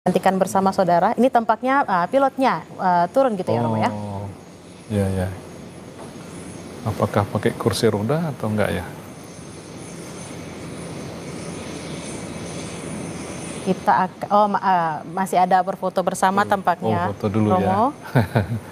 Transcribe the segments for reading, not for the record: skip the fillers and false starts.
nantikan bersama saudara. Ini tampaknya pilotnya turun gitu ya, Romo ya? Oh, iya ya. Apakah pakai kursi roda atau enggak ya? Kita masih ada berfoto bersama tampaknya, foto dulu Romo. ya.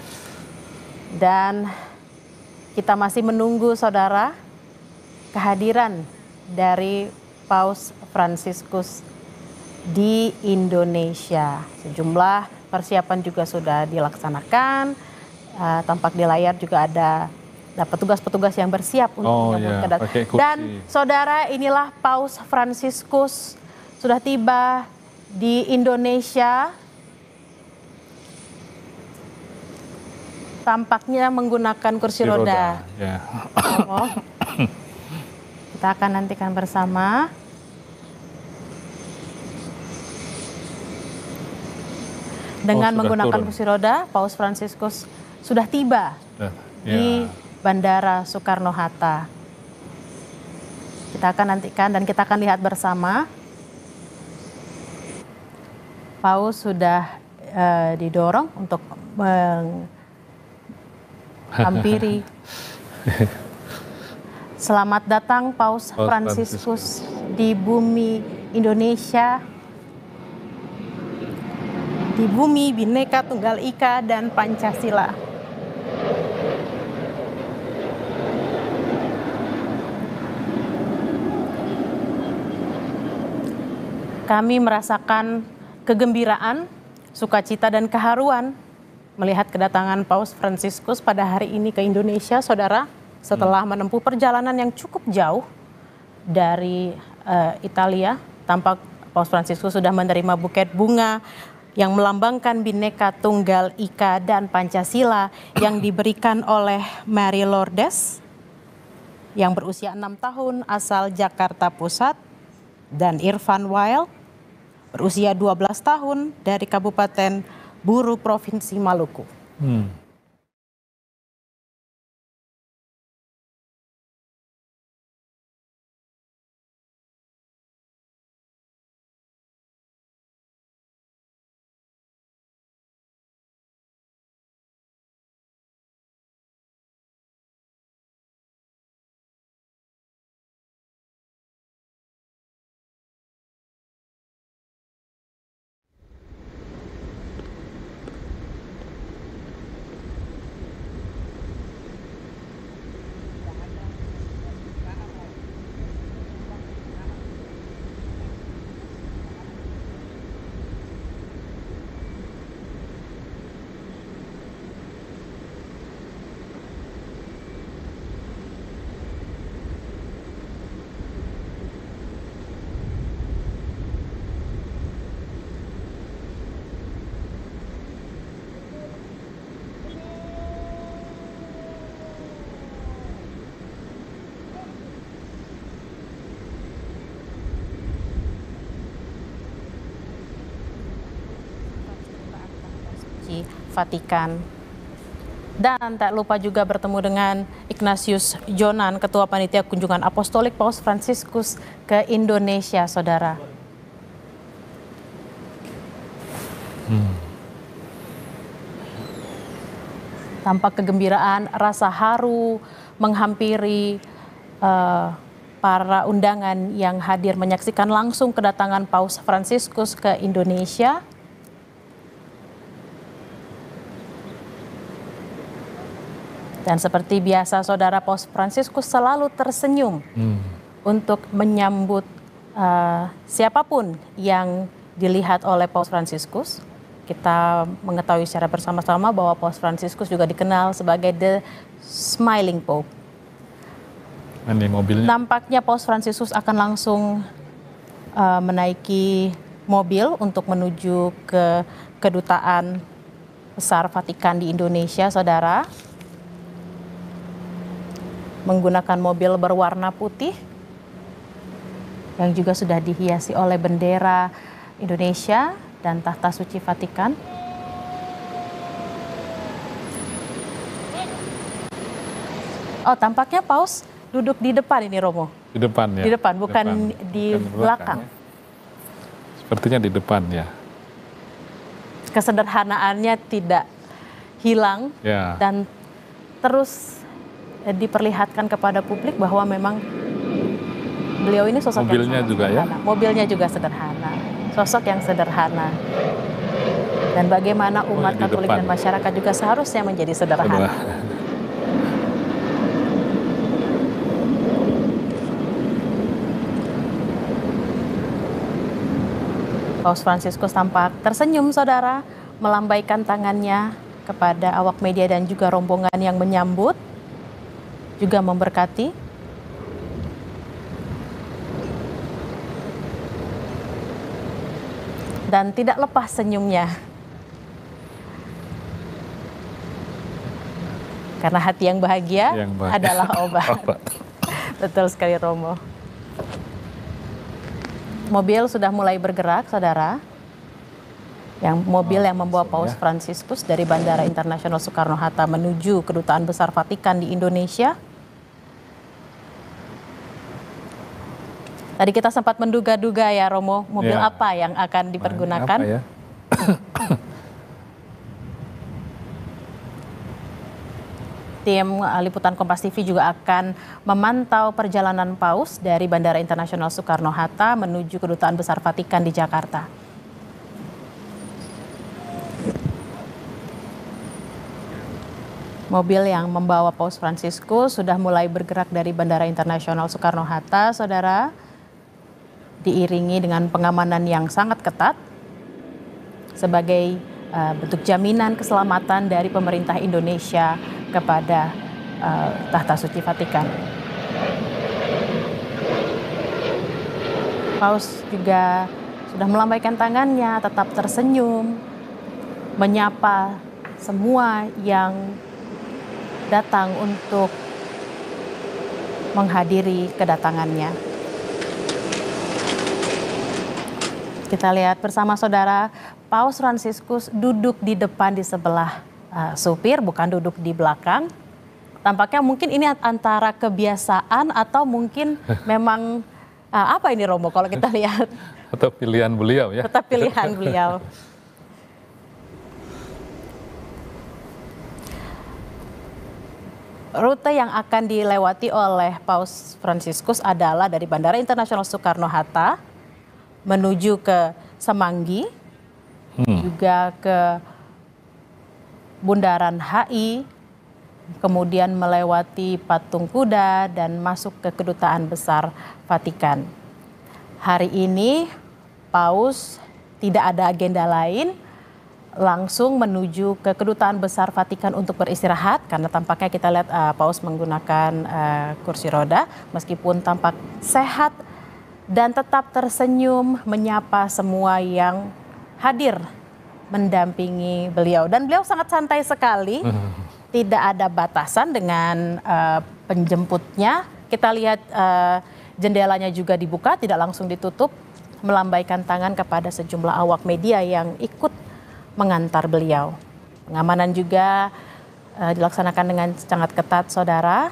Dan kita masih menunggu saudara kehadiran dari Paus Fransiskus di Indonesia. Sejumlah persiapan juga sudah dilaksanakan. Tampak di layar juga ada petugas-petugas yang bersiap untuk menyambut kedatangan. Dan saudara, inilah Paus Fransiskus sudah tiba di Indonesia. Tampaknya menggunakan kursi roda. Ya. Kita akan nantikan bersama. Dengan menggunakan kursi roda, Paus Fransiskus sudah tiba di Bandara Soekarno-Hatta. Kita akan nantikan dan kita akan lihat bersama. Paus sudah didorong untuk menghampiri. Selamat datang Paus Fransiskus di bumi Indonesia, di bumi Bhinneka Tunggal Ika dan Pancasila. Kami merasakan kegembiraan, sukacita dan keharuan melihat kedatangan Paus Fransiskus pada hari ini ke Indonesia, saudara, setelah menempuh perjalanan yang cukup jauh dari Italia. Tampak Paus Fransiskus sudah menerima buket bunga yang melambangkan Bhinneka Tunggal Ika dan Pancasila yang diberikan oleh Mary Lourdes yang berusia 6 tahun asal Jakarta Pusat, dan Irfan Wael berusia 12 tahun dari Kabupaten Buru, Provinsi Maluku. Vatikan. Dan tak lupa juga bertemu dengan Ignatius Jonan, Ketua Panitia Kunjungan Apostolik Paus Fransiskus ke Indonesia, saudara. Tampak kegembiraan, rasa haru menghampiri para undangan yang hadir menyaksikan langsung kedatangan Paus Fransiskus ke Indonesia. Dan seperti biasa, saudara, Paus Fransiskus selalu tersenyum untuk menyambut siapapun yang dilihat oleh Paus Fransiskus. Kita mengetahui secara bersama-sama bahwa Paus Fransiskus juga dikenal sebagai The Smiling Pope. Ini mobilnya. Nampaknya Paus Fransiskus akan langsung menaiki mobil untuk menuju ke Kedutaan Besar Vatikan di Indonesia, saudara. Menggunakan mobil berwarna putih yang juga sudah dihiasi oleh bendera Indonesia dan tahta suci Vatikan. Oh, tampaknya Paus duduk di depan ini, Romo. Di depan ya. Di depan, bukan di belakang. Sepertinya di depan ya. kesederhanaannya tidak hilang Ya. dan terus diperlihatkan kepada publik bahwa memang beliau ini sosok Mobilnya yang sangat juga ya? sederhana. Mobilnya juga sederhana, sosok yang sederhana. Dan bagaimana umat di Katolik depan. dan masyarakat juga seharusnya menjadi sederhana. Paus Fransiskus tampak tersenyum, saudara, melambaikan tangannya kepada awak media dan juga rombongan yang menyambut, juga memberkati. Dan tidak lepas senyumnya. Karena hati yang bahagia, adalah obat. Betul sekali, Romo. Mobil sudah mulai bergerak, saudara. Mobil yang membawa Paus Fransiskus dari Bandara Internasional Soekarno-Hatta menuju Kedutaan Besar Vatikan di Indonesia. Tadi kita sempat menduga-duga ya, Romo, mobil apa yang akan dipergunakan. Apa ya? Tim liputan Kompas TV juga akan memantau perjalanan Paus dari Bandara Internasional Soekarno-Hatta menuju Kedutaan Besar Vatikan di Jakarta. Mobil yang membawa Paus Fransiskus sudah mulai bergerak dari Bandara Internasional Soekarno-Hatta, saudara, diiringi dengan pengamanan yang sangat ketat sebagai bentuk jaminan keselamatan dari pemerintah Indonesia kepada Tahta Suci Vatikan. Paus juga sudah melambaikan tangannya, tetap tersenyum, menyapa semua yang datang untuk menghadiri kedatangannya. Kita lihat bersama, saudara, Paus Fransiskus duduk di depan di sebelah supir, bukan duduk di belakang. Tampaknya mungkin ini antara kebiasaan atau mungkin memang apa ini, Romo, kalau kita lihat? Atau pilihan beliau ya? Tetap pilihan beliau. Rute yang akan dilewati oleh Paus Fransiskus adalah dari Bandara Internasional Soekarno-Hatta menuju ke Semanggi, juga ke Bundaran HI, kemudian melewati Patung Kuda dan masuk ke Kedutaan Besar Vatikan. Hari ini Paus tidak ada agenda lain, langsung menuju ke Kedutaan Besar Vatikan untuk beristirahat, karena tampaknya kita lihat Paus menggunakan kursi roda, meskipun tampak sehat dan tetap tersenyum menyapa semua yang hadir mendampingi beliau. Dan beliau sangat santai sekali, tidak ada batasan dengan penjemputnya. Kita lihat jendelanya juga dibuka, tidak langsung ditutup, melambaikan tangan kepada sejumlah awak media yang ikut mengantar beliau. Pengamanan juga dilaksanakan dengan sangat ketat, saudara.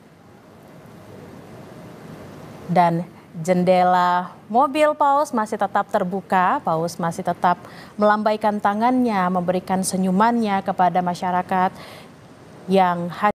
Dan jendela mobil Paus masih tetap terbuka, Paus masih tetap melambaikan tangannya, memberikan senyumannya kepada masyarakat yang hadir.